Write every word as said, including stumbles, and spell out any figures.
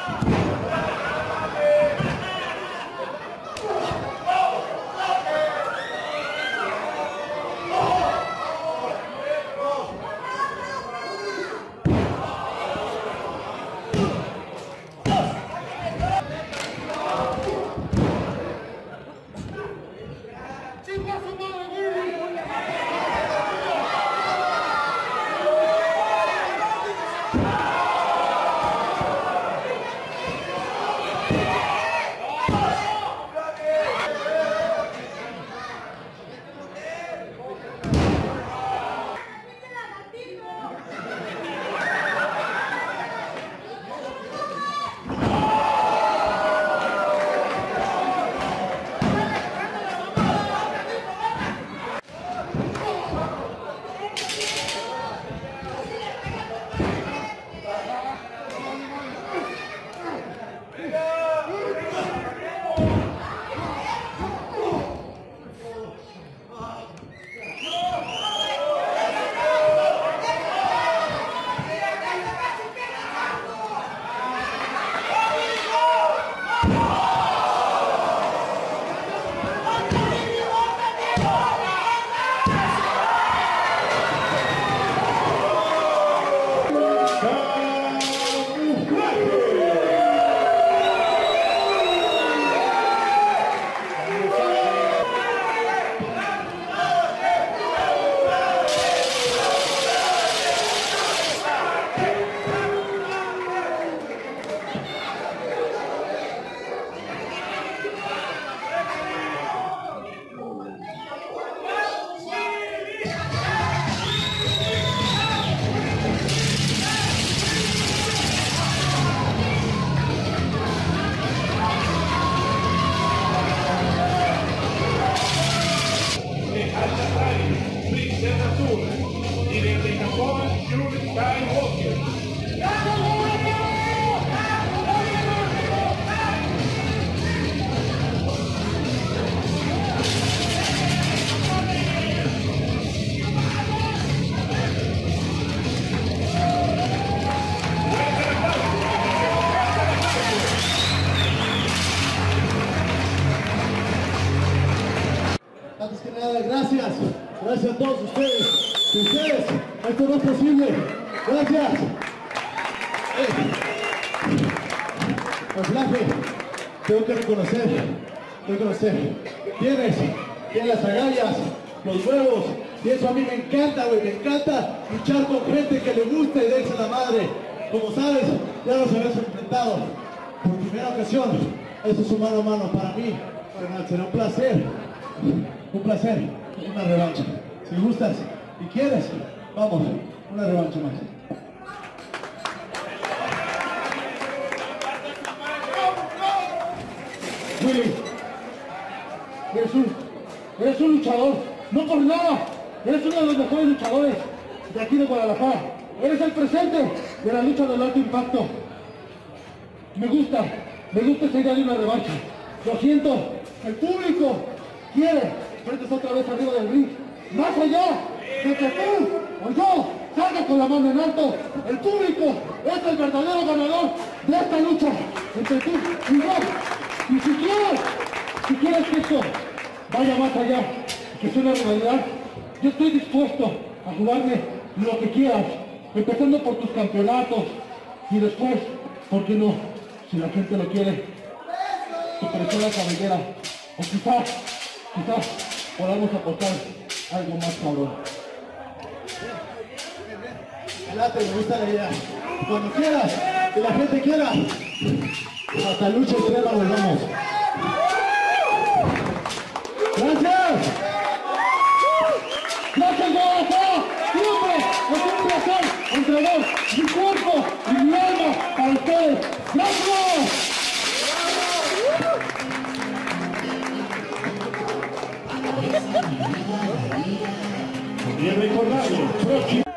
Antes que nada, gracias, gracias a todos ustedes, sin ustedes esto no es posible, gracias. Personaje, tengo que reconocer, tengo que reconocer, tienes, tienes las agallas, los huevos, y eso a mí me encanta, güey, me encanta luchar con gente que le gusta y darse la madre. Como sabes, ya nos habíamos enfrentado por primera ocasión, eso es un mano a mano para mí, carnal, será un placer. Un placer, una revancha. Si gustas y quieres, vamos, una revancha más. Willy, eres un, eres un luchador, no por nada, eres uno de los mejores luchadores de aquí de Guadalajara. Eres el presente de la lucha del alto impacto. Me gusta, me gusta esa idea de una revancha. Lo siento, el público quiere frentes otra vez arriba del ring, más allá de que tú o yo salga con la mano en alto. El público es el verdadero ganador de esta lucha entre tú y yo. Y si quieres, si quieres que esto vaya más allá, que sea una realidad, yo estoy dispuesto a jugarme lo que quieras, empezando por tus campeonatos y después, ¿por qué no? Si la gente lo quiere, tu persona cabellera, o quizás Quizás podamos aportar algo más cabrón. Adelante, me gusta la idea. Cuando quieras, que la gente quiera, hasta lucha extrema nos vamos. ¡Gracias! ¡Gracias, Guadalajara! Siempre es un placer entregar mi cuerpo y mi alma para ustedes. ¡Gracias! Y recordarles, próximo.